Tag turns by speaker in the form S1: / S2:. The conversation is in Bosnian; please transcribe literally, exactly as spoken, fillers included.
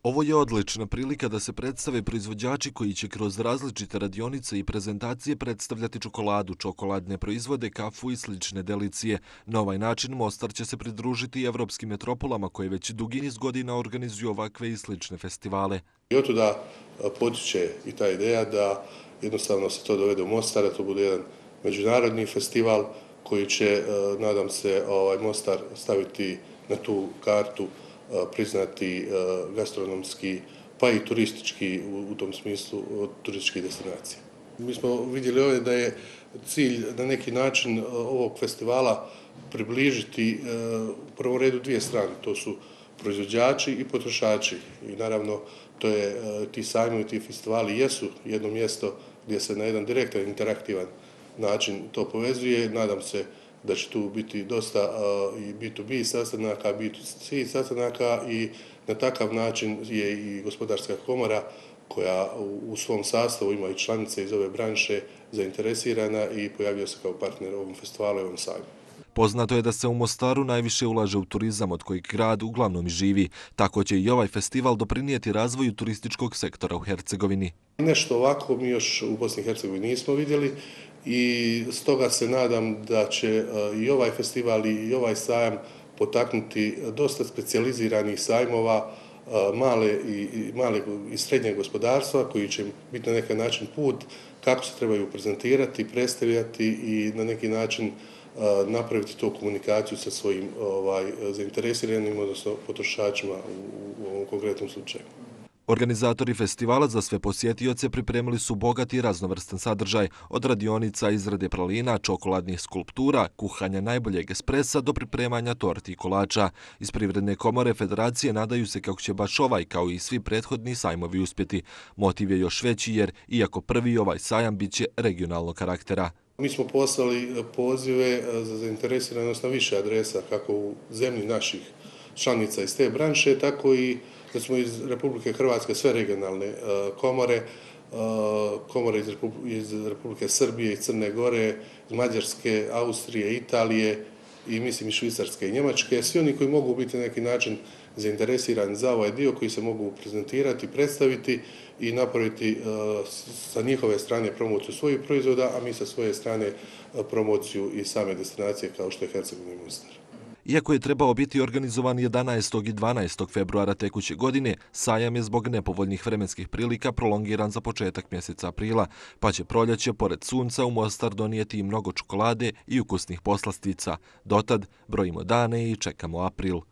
S1: Ovo je odlična prilika da se predstave proizvođači koji će kroz različite radionice i prezentacije predstavljati čokoladu, čokoladne proizvode, kafu i slične delicije. Na ovaj način Mostar će se pridružiti i evropskim metropolama koje već dugi niz godina organizuju ovakve i slične festivale.
S2: I otuda potiče i ta ideja da jednostavno se to dovede u Mostar, da to bude jedan međunarodni festival koji će, nadam se, ovaj Mostar staviti na tu kartu, priznati gastronomski, pa i turistički u tom smislu turističkih destinacija. Mi smo vidjeli ovdje da je cilj na neki način ovog festivala približiti u prvom redu dvije strane, to su proizvođači i potrošači. I naravno, to je, ti sajmovi, ti festivali jesu jedno mjesto gdje se na jedan direktan, interaktivan način to povezuje. Nadam se da će tu biti dosta i bi tu bi sastanaka, bi tu si sastanaka i na takav način je i Gospodarska komora koja u svom sastavu ima i članice iz ove branše zainteresirana i pojavio se kao partner ovom festivalu i ovom sajmu.
S1: Poznato je da se u Mostaru najviše ulaže u turizam od kojeg grad uglavnom i živi. Tako će i ovaj festival doprinijeti razvoju turističkog sektora u Hercegovini.
S2: Nešto ovako mi još u Bosni i Hercegovini nismo vidjeli i stoga se nadam da će i ovaj festival i ovaj sajam potaknuti dosta specijaliziranih sajmova male i, male i srednje gospodarstva koji će biti na neki način put kako se trebaju prezentirati, predstavljati i na neki način napraviti tu komunikaciju sa svojim ovaj, zainteresiranim, odnosno potrošačima u, u ovom konkretnom slučaju.
S1: Organizatori festivala za sve posjetioce pripremili su bogat i raznovrstan sadržaj, od radionica izrade pralina, čokoladnih skulptura, kuhanja najboljeg espresa do pripremanja torti i kolača. Iz Privredne komore Federacije nadaju se kako će baš ovaj, kao i svi prethodni sajmovi uspjeti. Motiv je još veći jer, iako prvi ovaj sajam bit će regionalnog karaktera.
S2: Mi smo poslali pozive za zainteresiranost na više adresa, kako u zemlji naših članica iz te branše, tako i da smo iz Republike Hrvatske sve regionalne komore, komore iz, Repu, iz Republike Srbije, iz Crne Gore, iz Mađarske, Austrije, Italije i mislim i Švicarske i Njemačke. Svi oni koji mogu biti na neki način zainteresirani za ovaj dio, koji se mogu prezentirati, predstaviti i napraviti sa njihove strane promociju svojih proizvoda, a mi sa svoje strane promociju i same destinacije kao što je Hercegovina i Mostar.
S1: Iako je trebao biti organizovan jedanaestog i dvanaestog februara tekuće godine, sajam je zbog nepovoljnih vremenskih prilika prolongiran za početak mjeseca aprila, pa će proljeće pored sunca u Mostar donijeti i mnogo čokolade i ukusnih poslastica. Dotad brojimo dane i čekamo april.